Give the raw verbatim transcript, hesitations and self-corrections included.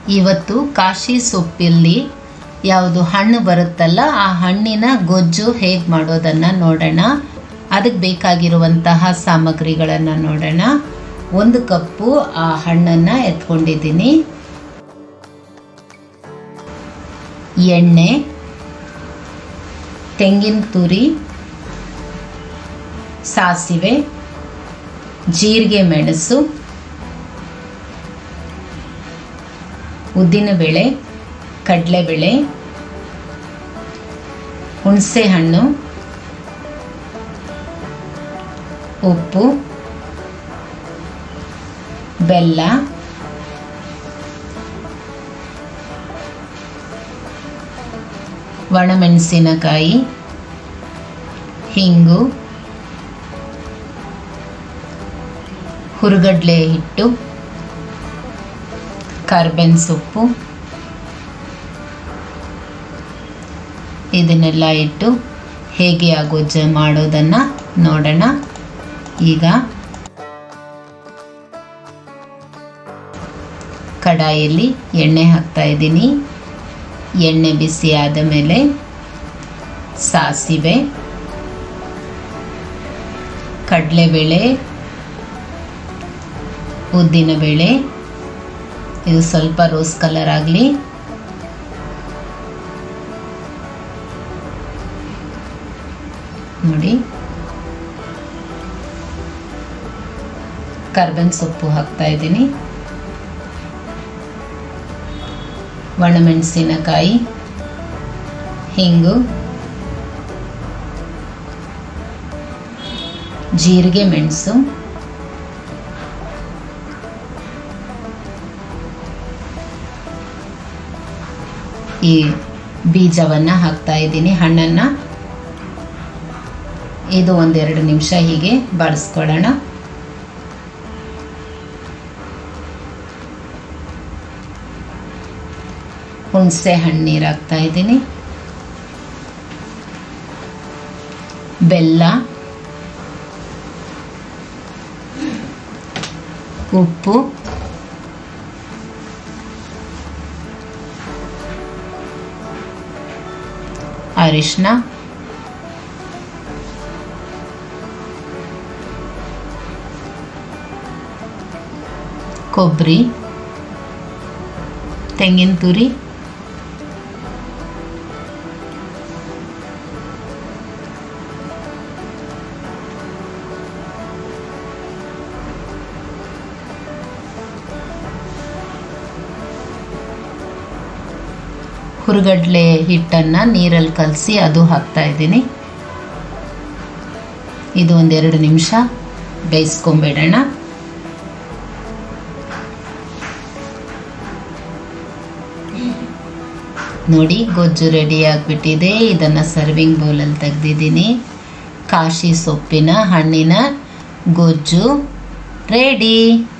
ಇವತ್ತು ಕಾಶಿ ಸೊಪ್ಪಲ್ಲಿ ಯಾವುದು ಹಣ್ಣು ಬರುತ್ತಲ್ಲ ಆ ಹಣ್ಣಿನ ಗೊಜ್ಜು ಹೇಗೆ ಮಾಡೋದನ್ನು ನೋಡೋಣ. ಅದಕ್ಕೆ ಬೇಕಾಗಿರುವಂತಹ ಸಾಮಗ್ರಿಗಳನ್ನು ನೋಡೋಣ. ಒಂದು ಕಪ್ಪು ಆ ಹಣ್ಣನ್ನು ಎತ್ಕೊಂಡಿದ್ದೀನಿ. ಎಣ್ಣೆ, ತೆಂಗಿನ ತುರಿ, ಸಾಸಿವೆ, ಜೀರಿಗೆ ಮೆಣಸು, ಉದ್ದಿನಬೇಳೆ, ಕಡಲೆಬೇಳೆ, ಹುಣಸೆ ಹಣ್ಣು, ಉಪ್ಪು, ಬೆಲ್ಲ, ಒಣಮೆಣಸಿನಕಾಯಿ, ಹಿಂಗು, ಹುರುಗಡ್ಲೆ ಹಿಟ್ಟು, ಕರ್ಬೇವಿನ ಸೊಪ್ಪು, ಇದನ್ನೆಲ್ಲ ಇಟ್ಟು ಹೇಗೆ ಆ ಗೊಜ್ಜು ಮಾಡೋದನ್ನು ನೋಡೋಣ. ಈಗ ಕಡಾಯಲ್ಲಿ ಎಣ್ಣೆ ಹಾಕ್ತಾ ಇದ್ದೀನಿ. ಎಣ್ಣೆ ಬಿಸಿ ಆದ ಮೇಲೆ ಸಾಸಿವೆ, ಕಡಲೆಬೇಳೆ, ಉದ್ದಿನಬೇಳೆ, ಇದು ಸ್ವಲ್ಪ ರೋಸ್ ಕಲರ್ ಆಗಲಿ. ನೋಡಿ, ಕರ್ಬೇವಿನ ಸೊಪ್ಪು ಹಾಕ್ತಾ ಇದ್ದೀನಿ. ಒಣಮೆಣಸಿನಕಾಯಿ, ಹಿಂಗು, ಜೀರಿಗೆ ಮೆಣಸು, ಈ ಬೀಜವನ್ನು ಹಾಕ್ತಾ ಇದ್ದೀನಿ, ಹಣ್ಣನ್ನು. ಇದು ಒಂದೆರಡು ನಿಮಿಷ ಹೀಗೆ ಬಾಡಿಸ್ಕೊಳ್ಳೋಣ. ಹುಣಸೆ ಹಣ್ಣು ನೀರು ಹಾಕ್ತಾ ಇದ್ದೀನಿ. ಬೆಲ್ಲ, ಉಪ್ಪು, ಅರಿಶಿನ, ಕೊಬ್ಬರಿ, ತೆಂಗಿನ ತುರಿ, ಹುರುಗಡ್ಲೆ ಹಿಟ್ಟನ್ನು ನೀರಲ್ಲಿ ಕಲಸಿ ಅದು ಹಾಕ್ತಾ ಇದ್ದೀನಿ. ಇದು ಒಂದೆರಡು ನಿಮಿಷ ಬೇಯಿಸ್ಕೊಂಬಿಡೋಣ. ನೋಡಿ, ಗೊಜ್ಜು ರೆಡಿ ಆಗಿಬಿಟ್ಟಿದೆ. ಇದನ್ನು ಸರ್ವಿಂಗ್ ಬೌಲಲ್ಲಿ ತೆಗೆದಿದ್ದೀನಿ. ಕಾಶಿ ಸೊಪ್ಪಿನ ಹಣ್ಣಿನ ಗೊಜ್ಜು ರೆಡಿ.